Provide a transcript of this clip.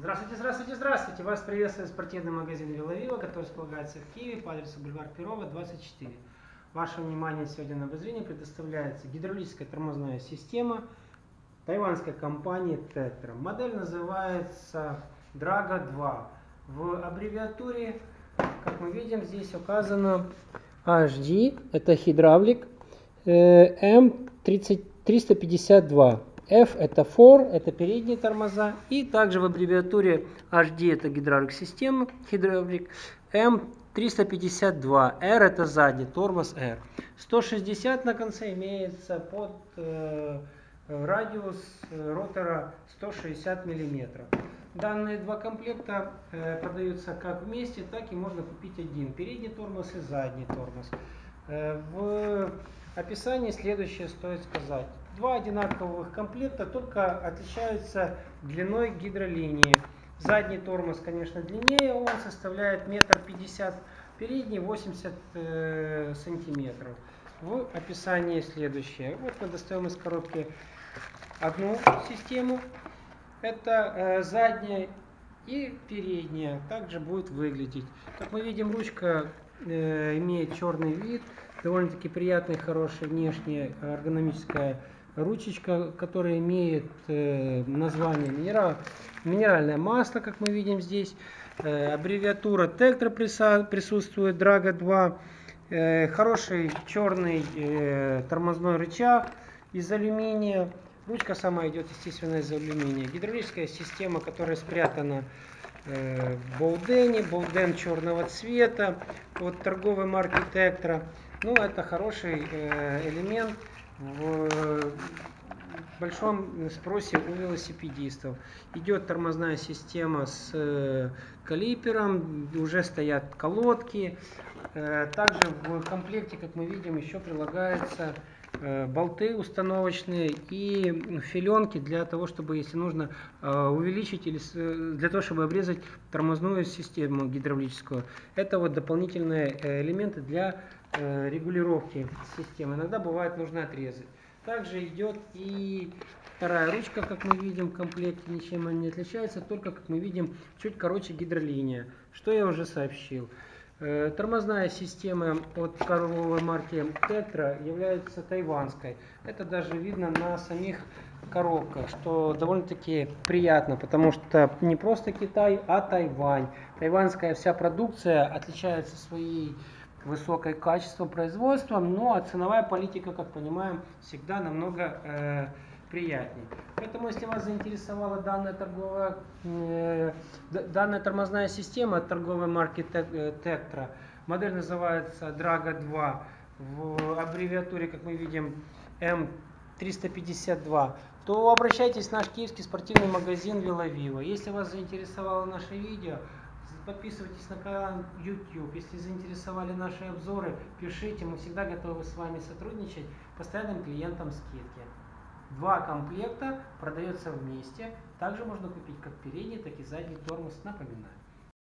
Здравствуйте, здравствуйте, здравствуйте! Вас приветствует спортивный магазин Веловила, который располагается в Киеве по адресу бульвар Перова, 24. Вашему вниманию сегодня на обозрение предоставляется гидравлическая тормозная система тайваньской компании Tetra. Модель называется Drago 2. В аббревиатуре, как мы видим, здесь указано HD, это гидравлик, M352. F это for, это передние тормоза, и также в аббревиатуре HD это гидравлик система, гидравлик, M352, R это задний, тормоз R. 160 на конце имеется под радиус ротора 160 мм. Данные два комплекта продаются как вместе, так и можно купить один, передний тормоз и задний тормоз. В описании следующее стоит сказать. Два одинаковых комплекта, только отличаются длиной гидролинии. Задний тормоз, конечно, длиннее, он составляет 1,50 м, передний 80 сантиметров. В описании следующее. Вот мы достаем из коробки одну систему. Это задняя и передняя. Также будет выглядеть. Как мы видим, ручка имеет черный вид. Довольно-таки приятная, хорошая внешняя эргономическая ручечка, которая имеет название минеральное масло, как мы видим здесь. Аббревиатура Tetra присутствует, Drago 2. Хороший черный тормозной рычаг из алюминия. Ручка сама идет, естественно, из алюминия. Гидравлическая система, которая спрятана в болдене. Болден черного цвета от торговой марки Tetra. Ну, это хороший элемент в большом спросе у велосипедистов. Идет тормозная система с калипером, уже стоят колодки. Также в комплекте, как мы видим, еще прилагаются болты установочные и филенки для того, чтобы, если нужно, увеличить или для того, чтобы обрезать тормозную систему гидравлическую. Это вот дополнительные элементы для регулировки системы. Иногда бывает нужно отрезать. Также идет и вторая ручка, как мы видим в комплекте, ничем она не отличается, только, как мы видим, чуть короче гидролиния. Что я уже сообщил. Тормозная система от торговой марки Tetra является тайванской. Это даже видно на самих коробках, что довольно-таки приятно, потому что не просто Китай, а Тайвань. Тайваньская вся продукция отличается своей высокое качество производства, но ценовая политика, как понимаем, всегда намного приятнее. Поэтому, если вас заинтересовала данная тормозная система от торговой марки Tetra, модель называется Drago 2, в аббревиатуре, как мы видим, M352, то обращайтесь в наш киевский спортивный магазин Веловила. Если вас заинтересовало наше видео, подписывайтесь на канал YouTube. Если заинтересовали наши обзоры, пишите. Мы всегда готовы с вами сотрудничать. Постоянным клиентам скидки. Два комплекта продается вместе. Также можно купить как передний, так и задний тормоз. Напоминаю.